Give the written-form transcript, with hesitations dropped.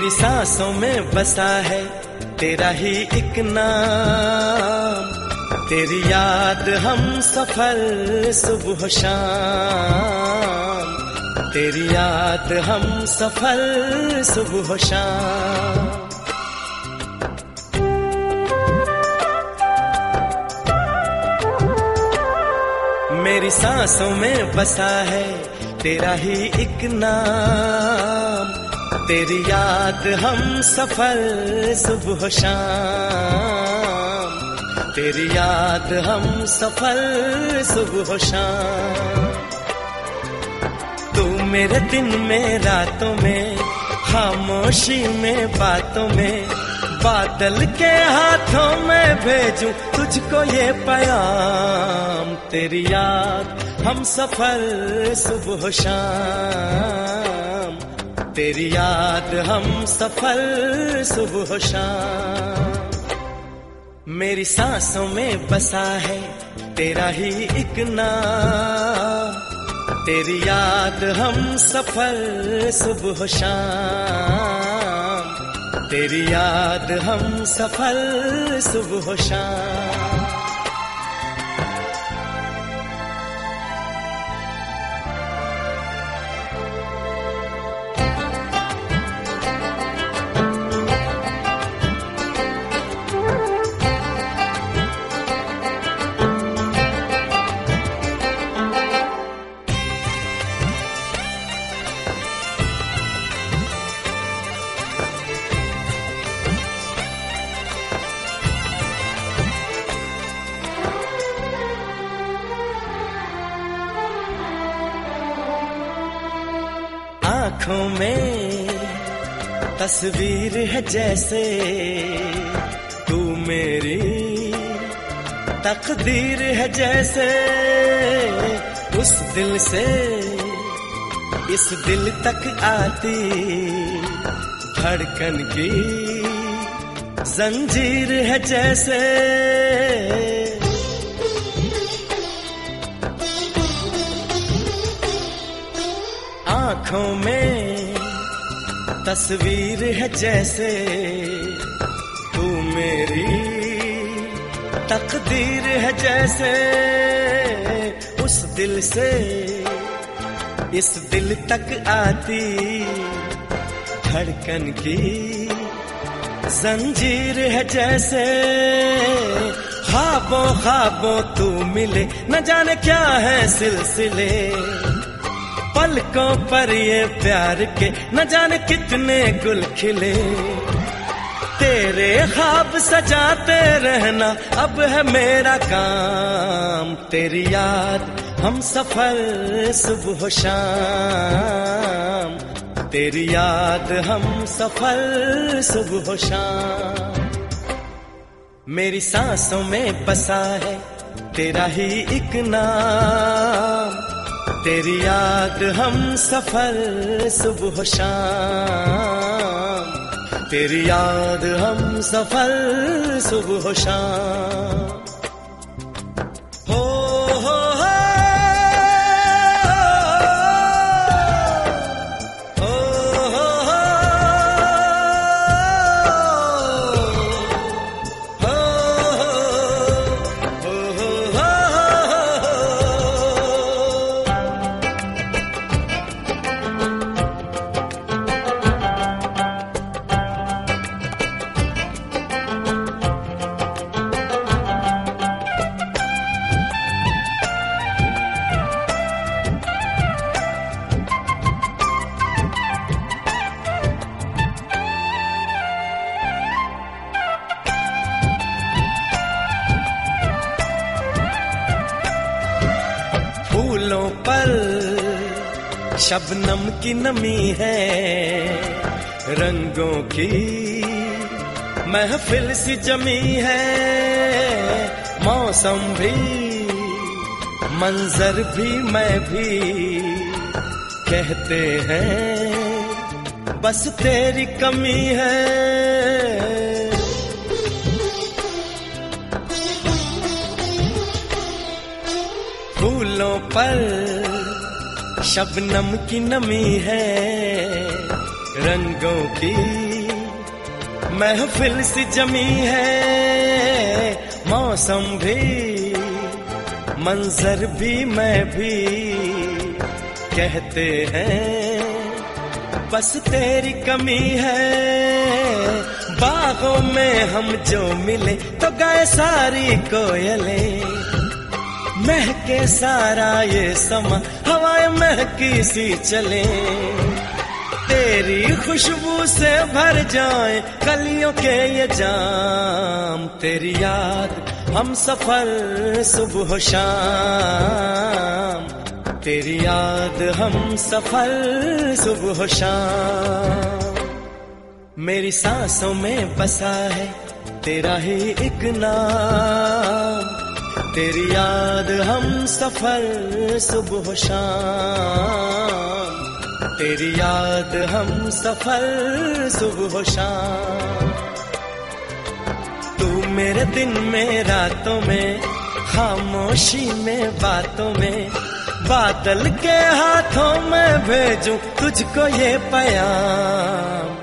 मेरी सांसों में बसा है तेरा ही एक नाम, तेरी याद हम सफर सुबह शाम, तेरी याद हम सफर सुबह शाम। मेरी सांसों में बसा है तेरा ही एक नाम, तेरी याद हम सफर सुबह शाम, तेरी याद हम सफर सुबह शाम। तू मेरे दिन में रातों में, खामोशी में बातों में, बादल के हाथों में भेजूं तुझको ये पैगाम, तेरी याद हम सफर सुबह शाम, तेरी याद हम सफर सुबह शाम। मेरी सांसों में बसा है तेरा ही एक नाम, तेरी याद हम सफर सुबह शाम, तेरी याद हम सफर सुबह शाम। आँखों में तस्वीर है जैसे तू मेरी तकदीर है जैसे, उस दिल से इस दिल तक आती धड़कन की जंजीर है जैसे। आँखों में तस्वीर है जैसे तू मेरी तकदीर है जैसे, उस दिल से इस दिल तक आती धड़कन की जंजीर है जैसे। ख्वाबों ख्वाबों तू मिले न जाने क्या है सिलसिले, पलकों पर ये प्यार के न जाने कितने गुल खिले, तेरे ख्वाब सजाते रहना अब है मेरा काम, तेरी याद हम सफर सुबह शाम, तेरी याद हम सफर सुबह शाम। मेरी सांसों में बसा है तेरा ही एक नाम, तेरी याद हम सफर सुबह शाम, तेरी याद हम सफर सुबह शाम। फूलों पर शबनम की नमी है, रंगों की महफिल सी जमी है, मौसम भी मंजर भी मैं भी कहते हैं बस तेरी कमी है। फूलों पर शबनम की नमी है, रंगों की महफिल सी जमी है, मौसम भी मंजर भी मैं भी कहते हैं बस तेरी कमी है। बागों में हम जो मिले तो गाए सारी कोयलें, महके सारा ये समा हवाएं महकी सी चले। तेरी खुशबू से भर जाए कलियों के ये जाम, तेरी याद हम सफर सुबह शाम, तेरी याद हम सफर सुबह शाम। मेरी सांसों में बसा है तेरा ही एक नाम, तेरी याद हम सफर सुबह शाम, तेरी याद हम सफर सुबह शाम। तू मेरे दिन में रातों में, खामोशी में बातों में, बादल के हाथों में भेजूं तुझको ये पैगाम।